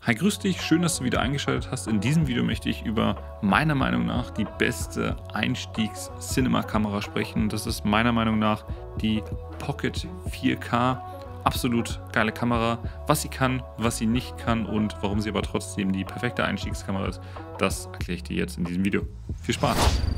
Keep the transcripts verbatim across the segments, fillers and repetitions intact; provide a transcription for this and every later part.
Hi, grüß dich, schön, dass du wieder eingeschaltet hast. In diesem Video möchte ich über meiner Meinung nach die beste Einstiegs-Cinema-Kamera sprechen. Das ist meiner Meinung nach die Pocket vier K. Absolut geile Kamera. Was sie kann, was sie nicht kann und warum sie aber trotzdem die perfekte Einstiegskamera ist, das erkläre ich dir jetzt in diesem Video. Viel Spaß!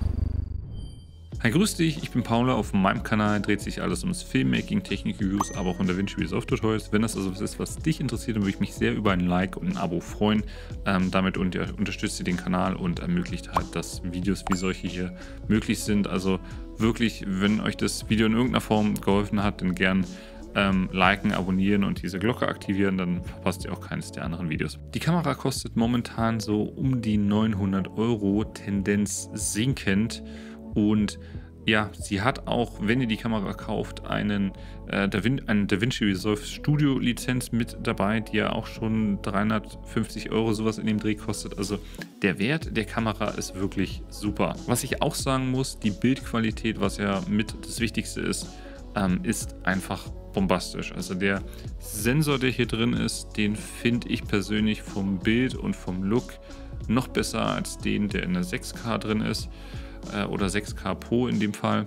Hi, grüß dich, ich bin Paula. Auf meinem Kanal dreht sich alles ums Filmmaking, Technik-Reviews, aber auch um DaVinci Resolve Tutorials. Wenn das also was ist, was dich interessiert, dann würde ich mich sehr über ein Like und ein Abo freuen. Ähm, damit unter, unterstützt ihr den Kanal und ermöglicht halt, dass Videos wie solche hier möglich sind. Also wirklich, wenn euch das Video in irgendeiner Form geholfen hat, dann gern ähm, liken, abonnieren und diese Glocke aktivieren, dann verpasst ihr auch keines der anderen Videos. Die Kamera kostet momentan so um die neunhundert Euro, Tendenz sinkend. Und ja, sie hat auch, wenn ihr die Kamera kauft, einen, äh, DaVin eine DaVinci Resolve Studio Lizenz mit dabei, die ja auch schon dreihundertfünfzig Euro sowas in dem Dreh kostet. Also der Wert der Kamera ist wirklich super. Was ich auch sagen muss, die Bildqualität, was ja mit das Wichtigste ist, ähm, ist einfach bombastisch. Also der Sensor, der hier drin ist, den finde ich persönlich vom Bild und vom Look noch besser als den, der in der sechs K drin ist. Oder sechs K Pro in dem Fall.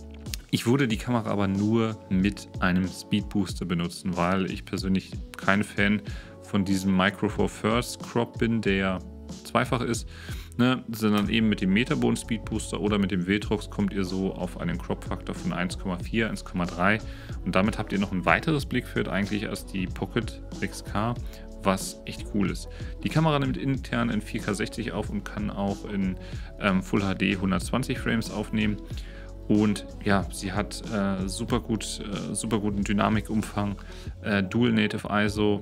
Ich würde die Kamera aber nur mit einem Speed Booster benutzen, weil ich persönlich kein Fan von diesem Micro Four Thirds Crop bin, der ja zweifach ist, ne, sondern eben mit dem Metabone Speed Booster oder mit dem Viltrox kommt ihr so auf einen Crop Faktor von eins Komma vier, eins Komma drei und damit habt ihr noch ein weiteres Blickfeld eigentlich als die Pocket sechs K, was echt cool ist. Die Kamera nimmt intern in vier K sechzig auf und kann auch in ähm, Full H D hundertzwanzig Frames aufnehmen. Und ja, sie hat äh, super gut, äh, super guten Dynamikumfang, äh, Dual Native I S O,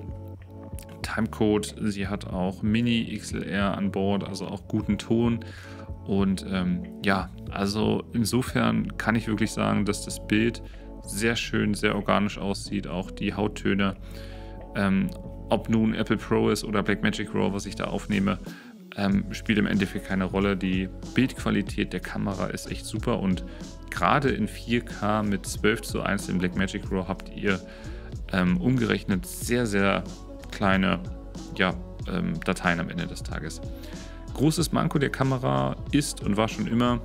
Timecode. Sie hat auch Mini X L R an Bord, also auch guten Ton. Und ähm, ja, also insofern kann ich wirklich sagen, dass das Bild sehr schön, sehr organisch aussieht. Auch die Hauttöne. Ähm, Ob nun Apple Pro ist oder Blackmagic Raw, was ich da aufnehme, ähm, spielt im Endeffekt keine Rolle. Die Bildqualität der Kamera ist echt super und gerade in vier K mit zwölf zu eins in Blackmagic Raw habt ihr ähm, umgerechnet sehr, sehr kleine ja, ähm, Dateien am Ende des Tages. Großes Manko der Kamera ist und war schon immer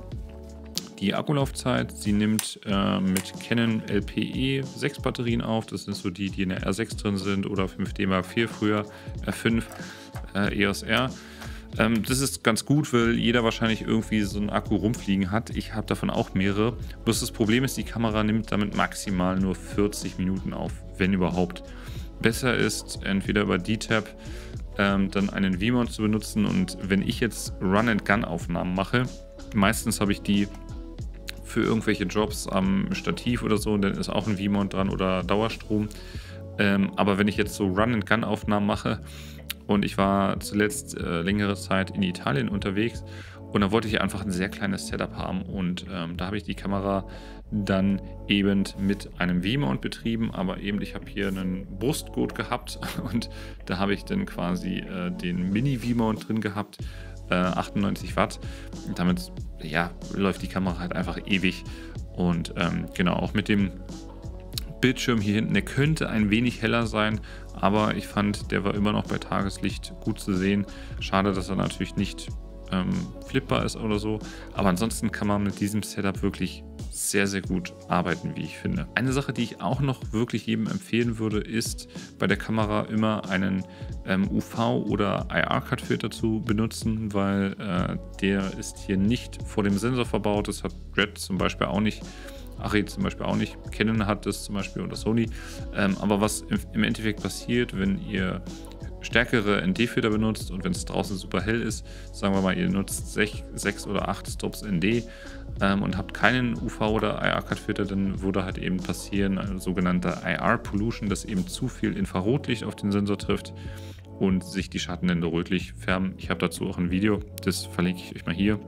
die Akkulaufzeit. Sie nimmt äh, mit Canon L P E sechs Batterien auf. Das sind so die, die in der R sechs drin sind oder fünf D Mark vier früher, R fünf, äh, E O S R. Ähm, das ist ganz gut, weil jeder wahrscheinlich irgendwie so einen Akku rumfliegen hat. Ich habe davon auch mehrere. Bloß das Problem ist, die Kamera nimmt damit maximal nur vierzig Minuten auf, wenn überhaupt. Besser ist, entweder über D-Tab ähm, dann einen V-Mount zu benutzen und wenn ich jetzt Run-and-Gun-Aufnahmen mache, meistens habe ich die für irgendwelche Jobs am Stativ oder so, und dann ist auch ein V-Mount dran oder Dauerstrom. Ähm, aber wenn ich jetzt so Run-and-Gun-Aufnahmen mache und ich war zuletzt äh, längere Zeit in Italien unterwegs und da wollte ich einfach ein sehr kleines Setup haben und ähm, da habe ich die Kamera dann eben mit einem V-Mount betrieben, aber eben ich habe hier einen Brustgurt gehabt und da habe ich dann quasi äh, den Mini-V-Mount drin gehabt, achtundneunzig Watt. Damit ja, läuft die Kamera halt einfach ewig. Und ähm, genau, auch mit dem Bildschirm hier hinten, der könnte ein wenig heller sein, aber ich fand, der war immer noch bei Tageslicht gut zu sehen. Schade, dass er natürlich nicht ähm, flippbar ist oder so. Aber ansonsten kann man mit diesem Setup wirklich sehr, sehr gut arbeiten, wie ich finde. Eine Sache, die ich auch noch wirklich jedem empfehlen würde, ist bei der Kamera immer einen ähm, U V- oder I R-Cut-Filter zu benutzen, weil äh, der ist hier nicht vor dem Sensor verbaut. Das hat Red zum Beispiel auch nicht. Arri zum Beispiel auch nicht. Canon hat das zum Beispiel oder Sony. Ähm, aber was im, im Endeffekt passiert, wenn ihr stärkere N D-Filter benutzt und wenn es draußen super hell ist, sagen wir mal, ihr nutzt sechs oder acht Stops N D ähm, und habt keinen U V- oder I R-Cut-Filter, dann würde halt eben passieren, ein sogenannter I R-Pollution, dass eben zu viel Infrarotlicht auf den Sensor trifft und sich die Schattenränder rötlich färben. Ich habe dazu auch ein Video, das verlinke ich euch mal hier.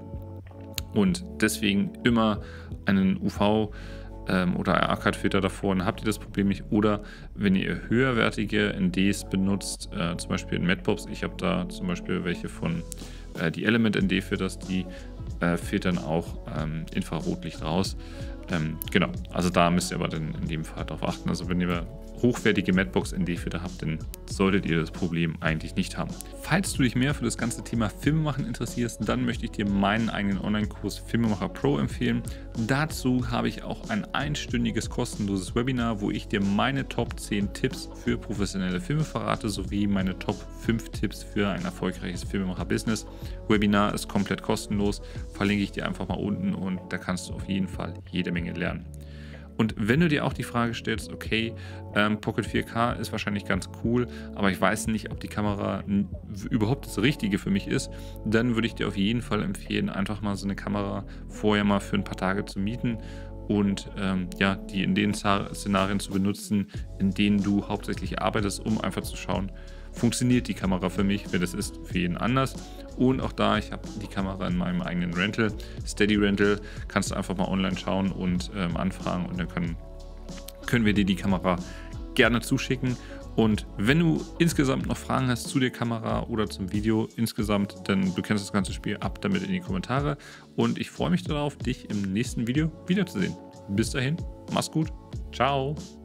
Und deswegen immer einen U V- oder I R-Cut-Filter davor, dann habt ihr das Problem nicht. Oder wenn ihr höherwertige N Ds benutzt, äh, zum Beispiel in Madpops, ich habe da zum Beispiel welche von äh, die Element N D-Filters, die äh, filtern auch ähm, Infrarotlicht raus. Ähm, genau, also da müsst ihr aber dann in dem Fall darauf achten. Also wenn ihr hochwertige Madbox N D-Filter habt, dann solltet ihr das Problem eigentlich nicht haben. Falls du dich mehr für das ganze Thema Filmemachen interessierst, dann möchte ich dir meinen eigenen Online-Kurs Filmemacher Pro empfehlen. Dazu habe ich auch ein einstündiges kostenloses Webinar, wo ich dir meine Top zehn Tipps für professionelle Filme verrate, sowie meine Top fünf Tipps für ein erfolgreiches Filmemacher-Business. Webinar ist komplett kostenlos, verlinke ich dir einfach mal unten und da kannst du auf jeden Fall jede Menge lernen. Und wenn du dir auch die Frage stellst, okay, ähm, Pocket vier K ist wahrscheinlich ganz cool, aber ich weiß nicht, ob die Kamera überhaupt das Richtige für mich ist, dann würde ich dir auf jeden Fall empfehlen, einfach mal so eine Kamera vorher mal für ein paar Tage zu mieten und ähm, ja, die in den Szenarien zu benutzen, in denen du hauptsächlich arbeitest, um einfach zu schauen, funktioniert die Kamera für mich, wenn das ist für jeden anders. Und auch da, ich habe die Kamera in meinem eigenen Rental, Steady Rental, kannst du einfach mal online schauen und ähm, anfragen und dann können, können wir dir die Kamera gerne zuschicken. Und wenn du insgesamt noch Fragen hast zu der Kamera oder zum Video insgesamt, dann du kennst das ganze Spiel, ab damit in die Kommentare. Und ich freue mich darauf, dich im nächsten Video wiederzusehen. Bis dahin, mach's gut, ciao.